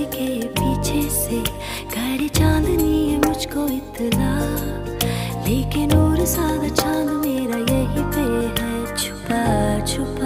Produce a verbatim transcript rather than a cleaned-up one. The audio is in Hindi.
के पीछे से करे चांदनी है मुझको इतना, लेकिन और सादा चांद मेरा यही पे है छुपा छुपा।